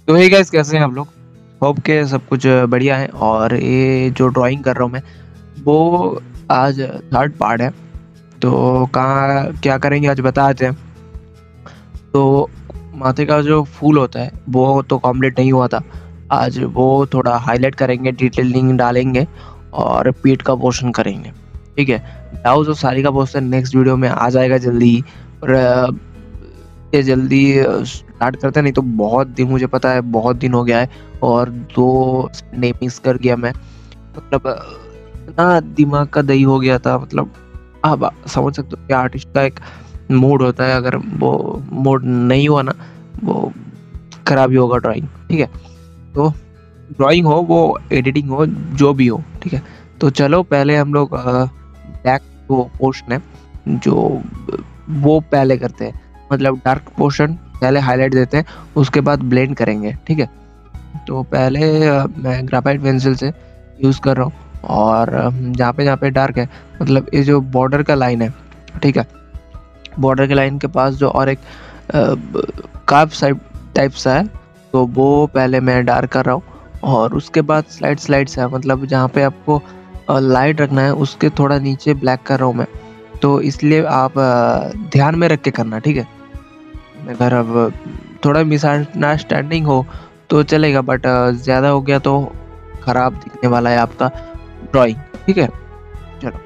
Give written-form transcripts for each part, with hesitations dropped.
तो hey guys, कैसे हैं आप लोग? होप के सब कुछ बढ़िया है। और ये जो ड्राइंग कर रहा हूँ मैं, वो आज थर्ड पार्ट है। तो कहाँ क्या करेंगे आज बताते हैं। तो माथे का जो फूल होता है वो तो कंप्लीट नहीं हुआ था। आज वो थोड़ा हाईलाइट करेंगे, डिटेलिंग डालेंगे और पीठ का पोर्शन करेंगे। ठीक है, ब्लाउज और साड़ी का पोर्शन नेक्स्ट वीडियो में आ जाएगा जल्दी ही। और ये जल्दी स्टार्ट करते हैं, नहीं तो बहुत दिन, मुझे पता है बहुत दिन हो गया है और 2 संडे मिस कर गया मैं। मतलब इतना दिमाग का दही हो गया था। मतलब आप समझ सकते हो कि आर्टिस्ट का एक मूड होता है, अगर वो मूड नहीं हुआ ना, वो खराब ही होगा ड्राइंग। ठीक है, तो ड्राइंग हो वो एडिटिंग हो जो भी हो, ठीक है। तो चलो पहले हम लोग ब्लैक वो पोर्शन है जो वो पहले करते हैं। मतलब डार्क पोर्शन पहले हाईलाइट देते हैं, उसके बाद ब्लेंड करेंगे। ठीक है, तो पहले मैं ग्राफाइट पेंसिल से यूज़ कर रहा हूँ। और जहाँ पे डार्क है, मतलब ये जो बॉर्डर का लाइन है, ठीक है, बॉर्डर के लाइन के पास जो और एक कार्व साइड टाइप सा है, तो वो पहले मैं डार्क कर रहा हूँ। और उसके बाद स्लाइड से, मतलब जहाँ पे आपको लाइट रखना है उसके थोड़ा नीचे ब्लैक कर रहा हूँ मैं। तो इसलिए आप ध्यान में रख के करना, ठीक है। अगर अब थोड़ा मिसअंडरस्टैंडिंग हो तो चलेगा, बट ज़्यादा हो गया तो खराब दिखने वाला है आपका ड्राइंग। ठीक है, चलो।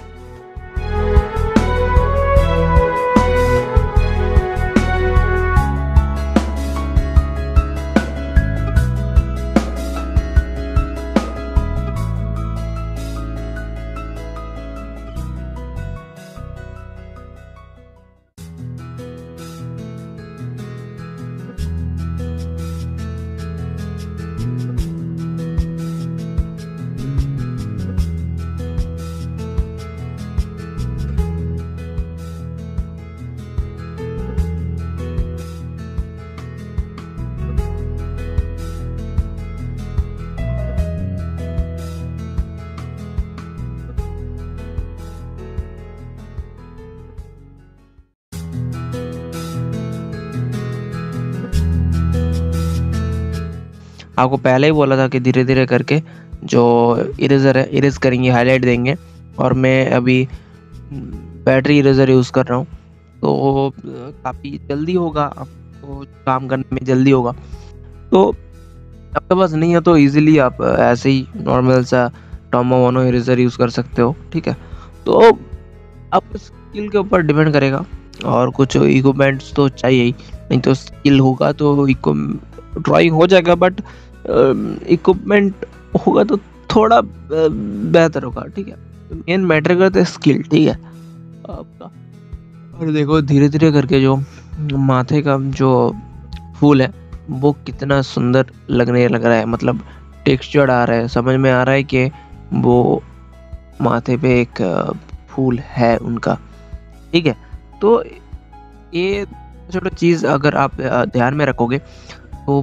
आपको पहले ही बोला था कि धीरे धीरे करके जो इरेजर है इरेज करेंगे, हाईलाइट देंगे। और मैं अभी बैटरी इरेजर यूज़ कर रहा हूँ, तो काफ़ी जल्दी होगा, आपको काम करने में जल्दी होगा। तो आपके पास नहीं है तो इजीली आप ऐसे ही नॉर्मल सा टॉमा मोनो इरेजर यूज़ कर सकते हो। ठीक है, तो आप स्किल के ऊपर डिपेंड करेगा। और कुछ इक्विपमेंट्स तो चाहिए ही, नहीं तो स्किल होगा तो ड्राइंग हो जाएगा, बट इक्विपमेंट होगा तो थोड़ा बेहतर होगा। ठीक है, मेन मैटर करता है स्किल। ठीक है आपका। और देखो धीरे धीरे करके जो माथे का जो फूल है वो कितना सुंदर लगने लग रहा है। मतलब टेक्सचर आ रहा है, समझ में आ रहा है कि वो माथे पे एक फूल है उनका। ठीक है, तो ये छोटा चीज़ अगर आप ध्यान में रखोगे तो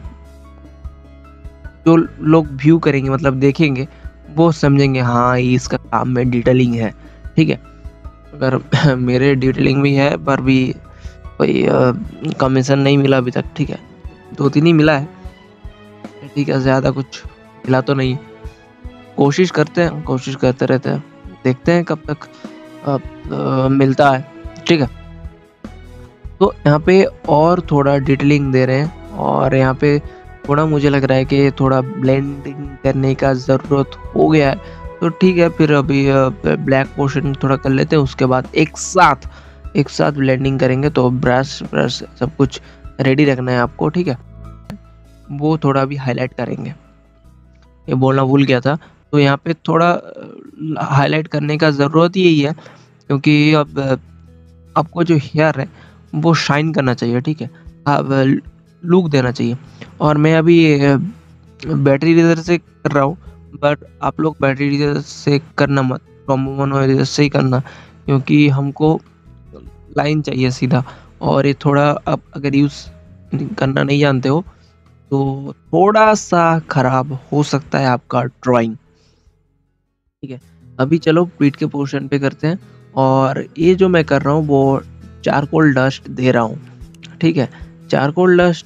जो लोग व्यू करेंगे, मतलब देखेंगे, वो समझेंगे हाँ ये इसका काम में डिटेलिंग है। ठीक है, अगर मेरे डिटेलिंग भी है पर भी कोई कमीशन नहीं मिला अभी तक। ठीक है, 2-3 ही मिला है। ठीक है, ज़्यादा कुछ मिला तो नहीं। कोशिश करते हैं, कोशिश करते रहते हैं, देखते हैं कब तक मिलता है। ठीक है, तो यहाँ पे और थोड़ा डिटेलिंग दे रहे हैं, और यहाँ पे थोड़ा मुझे लग रहा है कि थोड़ा ब्लेंडिंग करने का ज़रूरत हो गया है। तो ठीक है, फिर अभी ब्लैक पोर्शन थोड़ा कर लेते हैं, उसके बाद एक साथ ब्लेंडिंग करेंगे। तो ब्रश ब्रश सब कुछ रेडी रखना है आपको। ठीक है, वो थोड़ा भी हाईलाइट करेंगे, ये बोलना भूल गया था। तो यहाँ पे थोड़ा हाईलाइट करने का ज़रूरत ही यही है, क्योंकि अब आपको जो हेयर है वो शाइन करना चाहिए। ठीक है, अब लुक देना चाहिए। और मैं अभी बैटरी इरेजर से कर रहा हूँ, बट आप लोग बैटरी इरेजर से करना मत, मोनो इरेजर से ही करना, क्योंकि हमको लाइन चाहिए सीधा। और ये थोड़ा आप अगर यूज़ करना नहीं जानते हो तो थोड़ा सा खराब हो सकता है आपका ड्राइंग। ठीक है, अभी चलो पीठ के पोर्शन पे करते हैं। और ये जो मैं कर रहा हूँ वो चारकोल डस्ट दे रहा हूँ। ठीक है, चारकोल डस्ट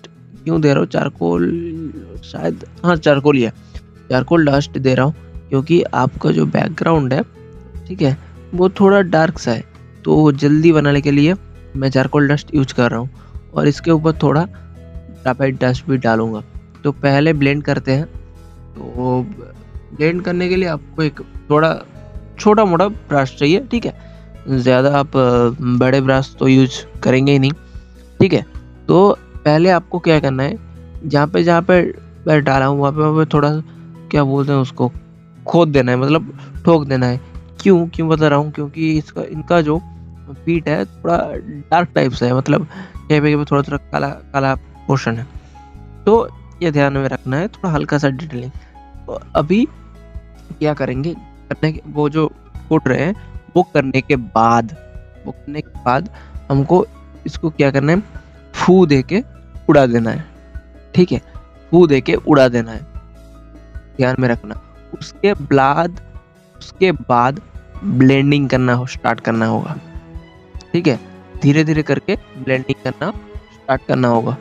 क्यों दे रहा हूँ चारकोल, शायद हाँ चारकोल ही है, चारकोल डस्ट दे रहा हूँ क्योंकि आपका जो बैकग्राउंड है, ठीक है, वो थोड़ा डार्क सा है, तो जल्दी बनाने के लिए मैं चारकोल डस्ट यूज कर रहा हूँ और इसके ऊपर थोड़ा ग्राफाइट डस्ट भी डालूंगा। तो पहले ब्लेंड करते हैं। तो ब्लेंड करने के लिए आपको एक थोड़ा छोटा मोटा ब्रश चाहिए, ठीक है, ज़्यादा आप बड़े ब्रश तो यूज करेंगे ही नहीं, ठीक है। तो पहले आपको क्या करना है, जहाँ पे मैं डाला हूँ वहाँ पे थोड़ा क्या बोलते हैं उसको, खोद देना है, मतलब ठोक देना है। क्यों बता रहा हूँ, क्योंकि इनका जो फीट है थोड़ा डार्क टाइप से है, मतलब कहीं पे थोड़ा थोड़ा काला काला पोर्शन है, तो ये ध्यान में रखना है, थोड़ा हल्का सा डिटेलिंग। तो अभी क्या करेंगे, करने के वो जो फुट रहे हैं वो करने के बाद हमको इसको क्या करना है, फू दे के उड़ा देना है, ठीक है, फू दे के उड़ा देना है, ध्यान में रखना। उसके बाद ब्लेंडिंग करना स्टार्ट करना होगा, ठीक है, धीरे धीरे करके ब्लेंडिंग करना स्टार्ट करना होगा।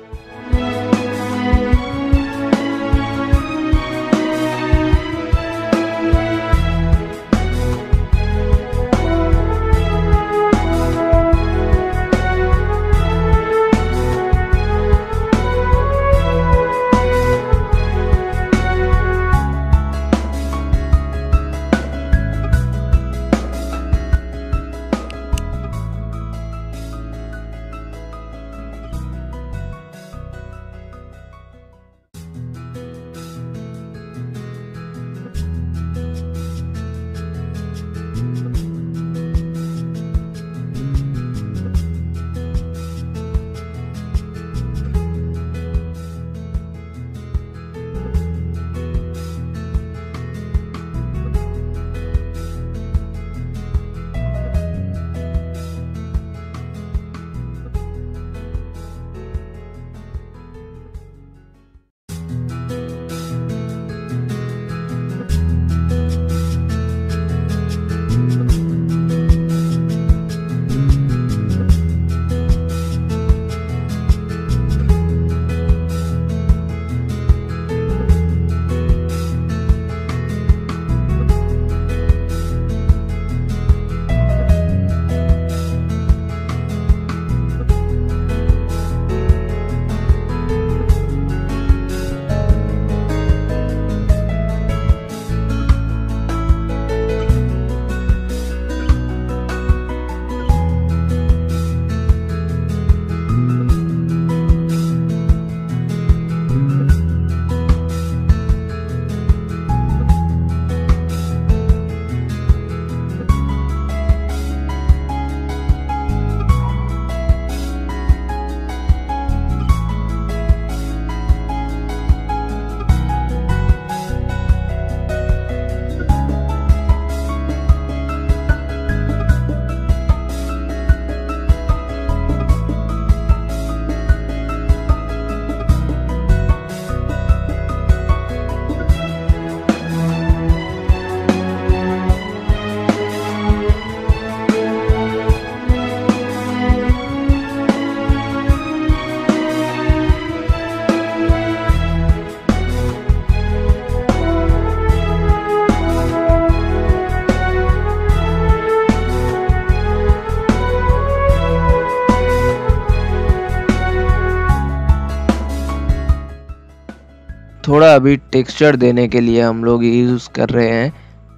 थोड़ा अभी टेक्सचर देने के लिए हम लोग यूज़ कर रहे हैं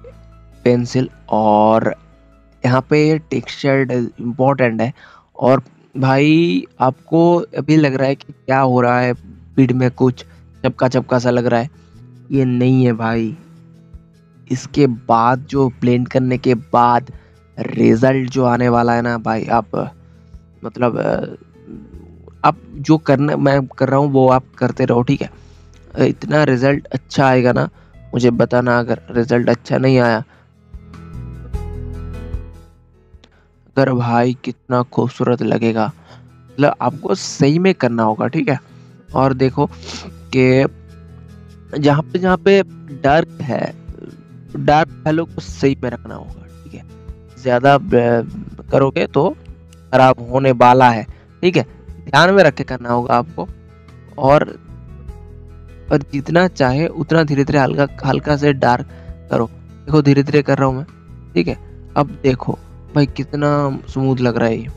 पेंसिल, और यहाँ पे टेक्सचर इम्पोर्टेंट है। और भाई आपको अभी लग रहा है कि क्या हो रहा है, पीठ में कुछ चपका चपका सा लग रहा है, ये नहीं है भाई। इसके बाद जो ब्लेंड करने के बाद रिजल्ट जो आने वाला है ना भाई, आप मतलब आप जो करना मैं कर रहा हूँ वो आप करते रहो, ठीक है। इतना रिजल्ट अच्छा आएगा ना, मुझे बताना अगर रिजल्ट अच्छा नहीं आया। अगर भाई कितना खूबसूरत लगेगा, मतलब आपको सही में करना होगा, ठीक है। और देखो कि जहाँ पे डार्क है, डार्क वैल्यू को सही में रखना होगा, ठीक है। ज्यादा करोगे तो खराब होने वाला है, ठीक है, ध्यान में रख के करना होगा आपको। और जितना चाहे उतना धीरे-धीरे हल्का हल्का से डार्क करो। देखो धीरे-धीरे कर रहा हूँ मैं, ठीक है? अब देखो भाई कितना स्मूथ लग रहा है ये।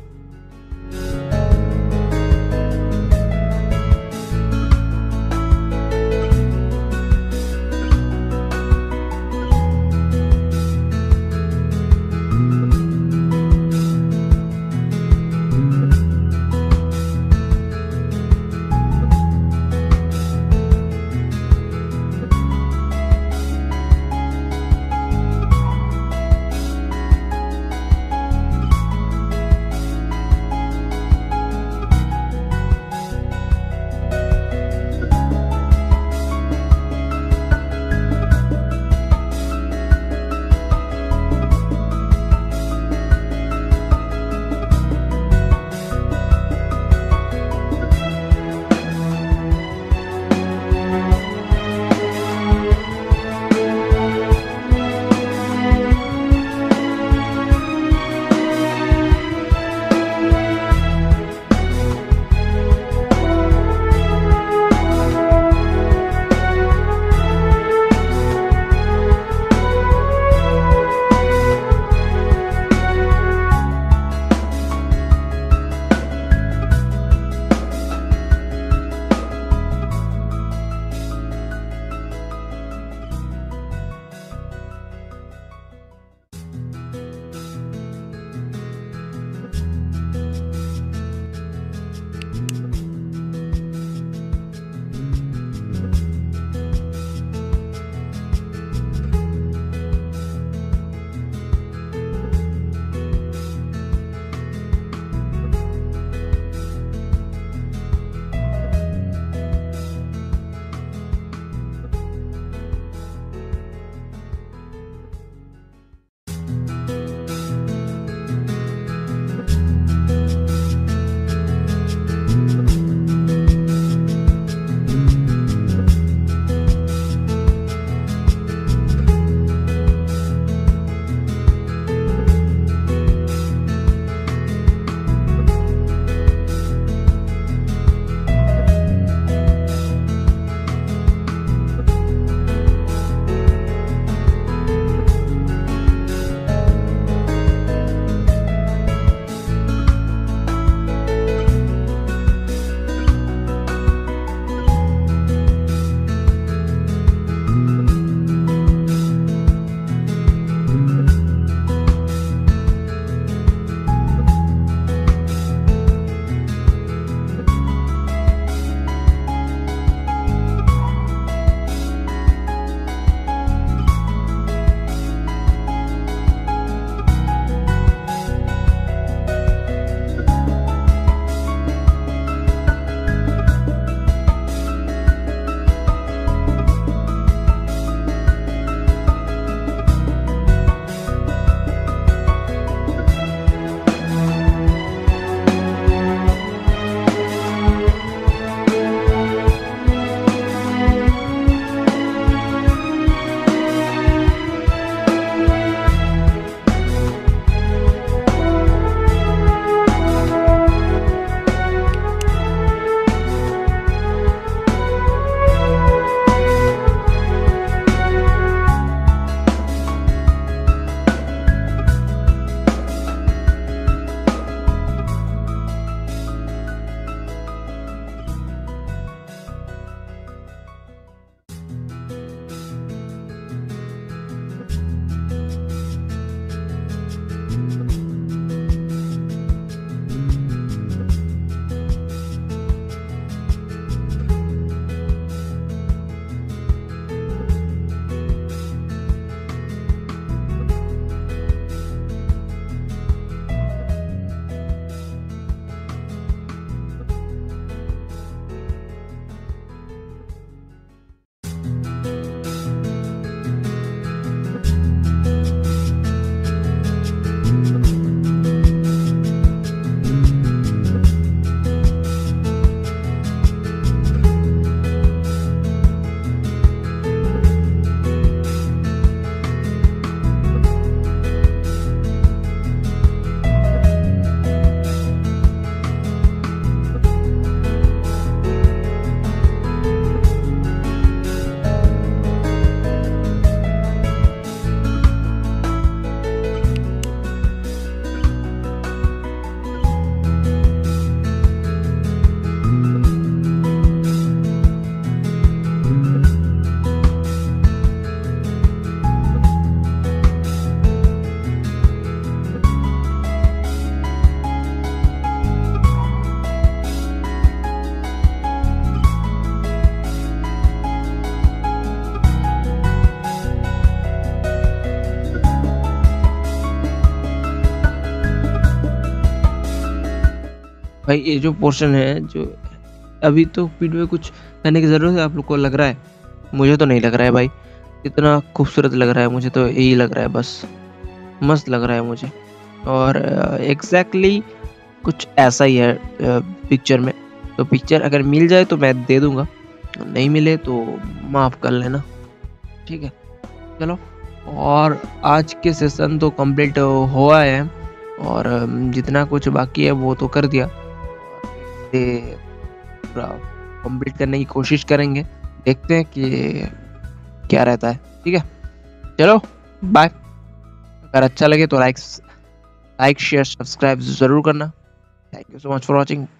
भाई ये जो पोर्शन है, जो अभी तो वीडियो में कुछ करने की ज़रूरत है आप लोग को लग रहा है? मुझे तो नहीं लग रहा है भाई, इतना खूबसूरत लग रहा है, मुझे तो यही लग रहा है बस, मस्त लग रहा है मुझे। और एग्ज़ैक्टली कुछ ऐसा ही है पिक्चर में। तो पिक्चर अगर मिल जाए तो मैं दे दूँगा, नहीं मिले तो माफ़ कर लेना, ठीक है? चलो, और आज के सेशन तो कंप्लीट हुआ है, और जितना कुछ बाकी है वो तो कर दिया। ये पूरा कंप्लीट करने की कोशिश करेंगे, देखते हैं कि क्या रहता है, ठीक है? चलो, बाय। अगर अच्छा लगे तो लाइक शेयर सब्सक्राइब ज़रूर करना। Thank you so much for watching.